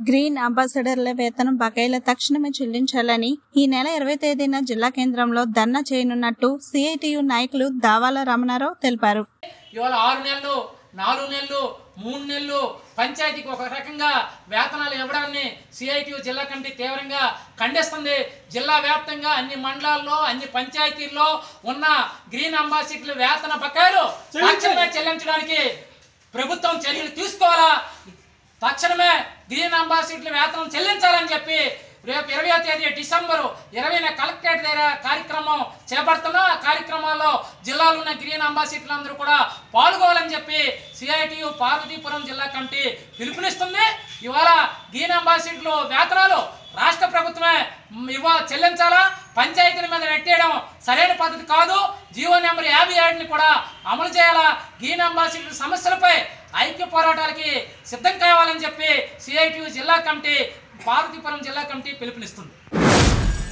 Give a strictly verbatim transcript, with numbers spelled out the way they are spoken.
Green అంబాసిడర్ల వేతనం బకాయిల తక్షణమే చెల్లించాలని ఈ నెల ఇరవై తేదీన జిల్లా కేంద్రంలో ధర్నా చేయనున్నట్టు సిఐటియు నాయకులు దావాల రమణారావు తెలిపారు. ఇవాళ ఆరు నెలలు నాలుగు నెలలు మూడు నెలలు పంచాయతీకి ఒక రకంగా వేతనాలు ఇవ్వడాన్ని సిఐటియు జిల్లా కమిటీ తీవ్రంగా ఖండిస్తుంది. జిల్లా వ్యాప్తంగా అన్ని మండలాల్లో అన్ని పంచాయతీల్లో ఉన్న గ్రీన్ అంబాసిడర్ల వేతన బకాయిలు తక్షణమే చెల్లించడానికి ప్రభుత్వం చర్యలు తీసుకోవాలా. తక్షణమే గ్రీన్ అంబాసిడర్ల వేతనం చెల్లించాలని చెప్పి రేపు ఇరవై తేదీ డిసెంబరు ఇరవైన కలెక్టరేట్ దగ్గర కార్యక్రమం చేపడుతున్నా. ఆ కార్యక్రమాల్లో జిల్లాలో ఉన్న గ్రీన్ అంబాసిడర్లందరూ కూడా పాల్గొవాలని చెప్పి సిఐటియు పార్వతీపురం జిల్లా కమిటీ పిలుపునిస్తుంది. ఇవాళ గ్రీన్ అంబాసిడర్లు వేతనాలు రాష్ట్ర ప్రభుత్వమే ఇవ్వ చెల్లించాలా. పంచాయతీల మీద నెట్టేయడం సరైన పద్ధతి కాదు. జీవో నెంబర్ యాభై ఏడుని కూడా అమలు చేయాలా. గ్రీన్ అంబాసిడర్ సమస్యలపై ఐక్య పోరాటాలకి సిద్ధం కావాలని చెప్పి సిఐటియు జిల్లా కమిటీ పార్వతీపురం జిల్లా కమిటీ పిలుపునిస్తుంది.